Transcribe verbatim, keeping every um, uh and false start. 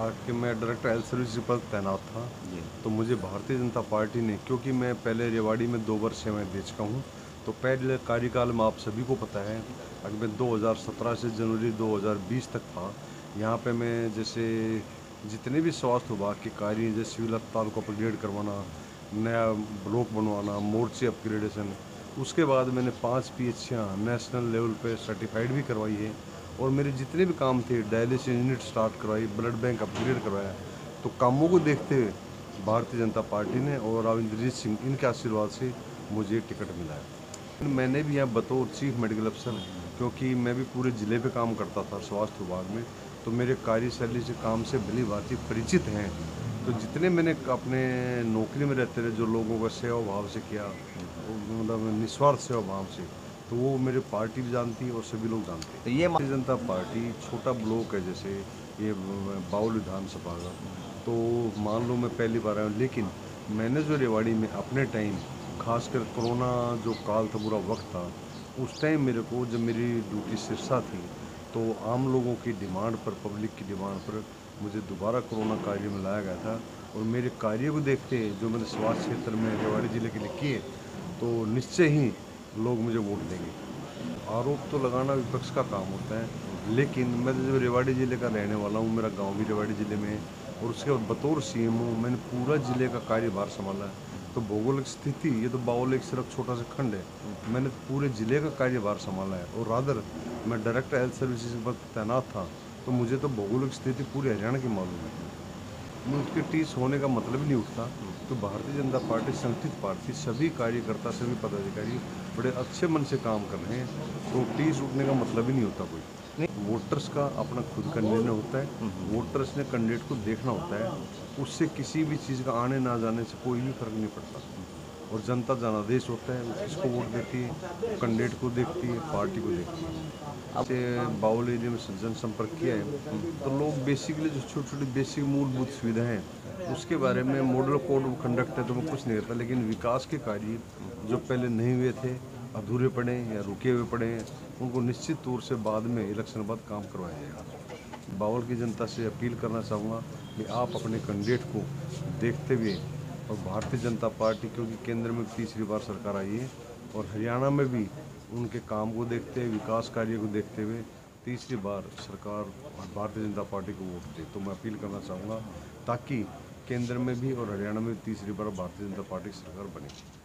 कि मैं director health service पर तैनात था, तो मुझे भारतीय जनता पार्टी ने, क्योंकि मैं पहले रेवाड़ी में दो बार सेवाएं दे चुका हूँ, तो पहले कार्यकाल में आप सभी को पता है, अगर मैं दो हज़ार सत्रह से जनवरी दो हज़ार बीस तक था, यहाँ पे मैं जैसे जितने भी स्वास्थ्य विभाग के कार्य, जैसे सिविल अस्पताल को अपग्रेड करवाना, नया ब्लॉक बनवाना, मोर्चे अपग्रेडेशन, उसके बाद मैंने पाँच पी एच नेशनल लेवल पे सर्टिफाइड भी करवाई है। और मेरे जितने भी काम थे, डायलिसिस यूनिट स्टार्ट करवाई, ब्लड बैंक अपग्रेड करवाया, तो कामों को देखते हुए भारतीय जनता पार्टी ने और रविंद्रजीत सिंह इनके आशीर्वाद से मुझे टिकट मिला है। मैंने भी यहाँ बतौर चीफ मेडिकल अफसर, क्योंकि मैं भी पूरे ज़िले पे काम करता था स्वास्थ्य विभाग में, तो मेरे कार्यशैली से काम से भली भांति परिचित हैं। तो जितने मैंने अपने नौकरी में रहते रहे, जो लोगों का सेवा भाव से किया, मतलब निस्वार्थ सेवा भाव से, तो वो मेरे पार्टी भी जानती है और सभी लोग जानते हैं। तो ये भारतीय जनता पार्टी छोटा ब्लॉक है, जैसे ये बाउल विधानसभा का, तो मान लो मैं पहली बार आया हूँ, लेकिन मैंने जो रेवाड़ी में अपने टाइम, खासकर कोरोना जो काल था, बुरा वक्त था, उस टाइम मेरे को जब मेरी ड्यूटी सिरसा थी, तो आम लोगों की डिमांड पर, पब्लिक की डिमांड पर मुझे दोबारा कोरोना कार्य में लाया गया था। और मेरे कार्य को देखते, जो मैंने स्वास्थ्य क्षेत्र में रेवाड़ी ज़िले के लिए किए, तो निश्चय ही लोग मुझे वोट देंगे। आरोप तो लगाना विपक्ष का काम होता है, लेकिन मैं तो जब रेवाड़ी ज़िले का रहने वाला हूँ, मेरा गांव भी रेवाड़ी ज़िले में है, और उसके बाद बतौर सी एम हूँ, मैंने पूरा ज़िले का कार्यभार संभाला है। तो भौगोलिक स्थिति, ये तो बाउल एक सिर्फ छोटा सा खंड है, मैंने पूरे ज़िले का कार्यभार संभाला है। और रादर मैं डायरेक्टर हेल्थ सर्विसेज पर तैनात था, तो मुझे तो भौगोलिक स्थिति पूरे हरियाणा की मालूम है। मैं उसके टीस होने का मतलब नहीं उठता। तो भारतीय जनता पार्टी संगठित पार्टी, सभी कार्यकर्ता, सभी पदाधिकारी बड़े अच्छे मन से काम कर रहे हैं, तो टीस उठने का मतलब ही नहीं होता कोई। वोटर्स का अपना खुद का निर्णय होता है, वोटर्स ने कैंडिडेट को देखना होता है, उससे किसी भी चीज़ का आने ना जाने से कोई भी फर्क नहीं पड़ता। और जनता जनादेश होता है, वो किसको वोट देती है, कैंडिडेट को देखती है, पार्टी को देखती है। से बाउल एरिया में जनसंपर्क किया है, तो लोग बेसिकली जो छोटी छोटी बेसिक मूलभूत सुविधाएं हैं, उसके बारे में मॉडल कोड ऑफ कंडक्ट है, तो मैं कुछ नहीं करता, लेकिन विकास के कार्य जो पहले नहीं हुए थे, अधूरे पड़े या रुके हुए पड़े हैं, उनको निश्चित तौर से बाद में इलेक्शन बाद काम करवाया जाएगा। बाउल की जनता से अपील करना चाहूँगा कि आप अपने कैंडिडेट को देखते हुए, और भारतीय जनता पार्टी, क्योंकि केंद्र में तीसरी बार सरकार आई है, और हरियाणा में भी उनके काम को देखते हुए, विकास कार्य को देखते हुए तीसरी बार सरकार भारतीय जनता पार्टी को वोट दे। तो मैं अपील करना चाहूँगा, ताकि केंद्र में भी और हरियाणा में भी तीसरी बार भारतीय जनता पार्टी की सरकार बने।